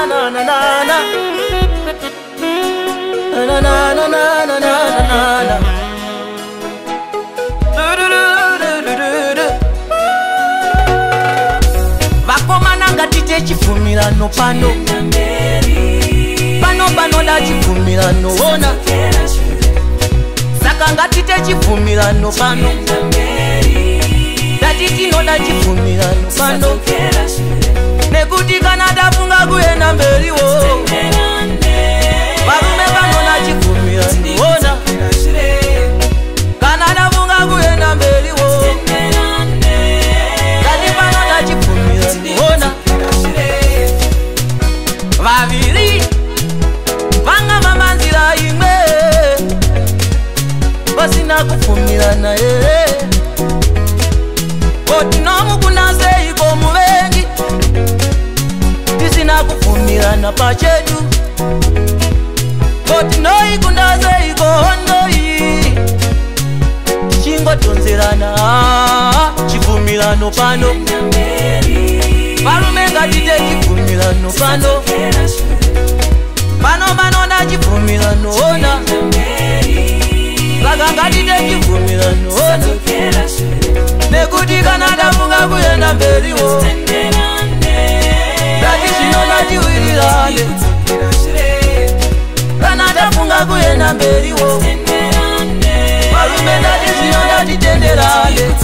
na na na na. Na na na na na na na na. Vakomana tite chifumirano pano. Pano da chifumirano ona. Saka ngatite chifumirano pano. Dati no da chifumirano pano. Nekuti Canada funga kuyenda mberi wo. Varume pano da chifumirano ona. Canada funga kuyenda mberi wo. Dati pano da chifumirano ona. Vaviri vanga mamanzira imwe vasina kufumirana oti nomukuna seiko muvengi tisina kufumirana pachedu oti noikunda seiko hondoi tichingotonzerana chifumirano pano varume ngatite chifumirano pano Pano na chifumirano ona. Saka ngatite chifumirano ona. Nekuti Canada funga kuyenda mberi wo. Dati chinona chiwirirane. Canada funga kuyenda mberi wo. Varume dati chinona titenderane.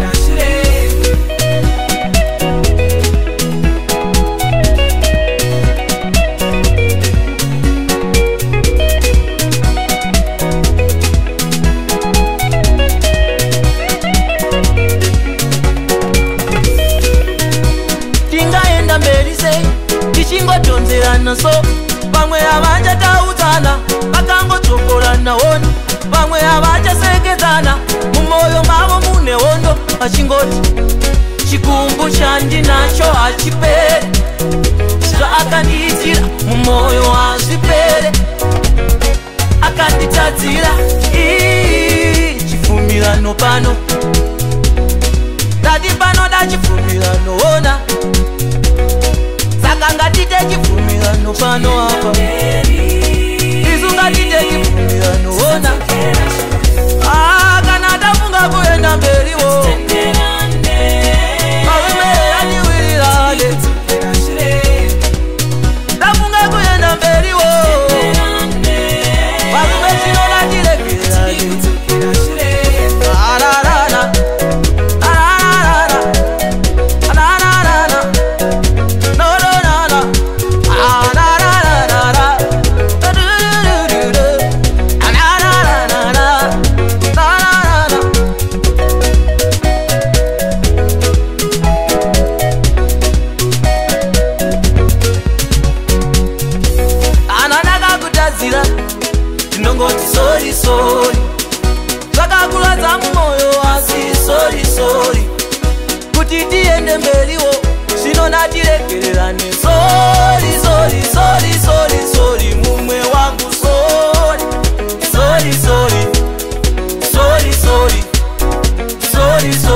Tichingotonzerana so vamwe havachatauzana vakangotokorana ona vamwe havachasekedzana mumoyo mavo mune hondo vachingoti chikumbu chandinacho hachipere zvaakandiitira mumoyo hazvipere akanditadzira chifumirano pano dati pano da chifumirano ona. Saka ngatite chifumirano pano apa. Isu ngatite chifumirano ona. Canada funga kuyenda mberi wo. Varume atiwirirane. Tafunga kuyenda mberi wo. Varume chinona tirekererane. Sorry, zvakakuladza mumoyo asi sorry kuti tiende mberi wo zvinona tiregererane sorry mumwe wangu sorry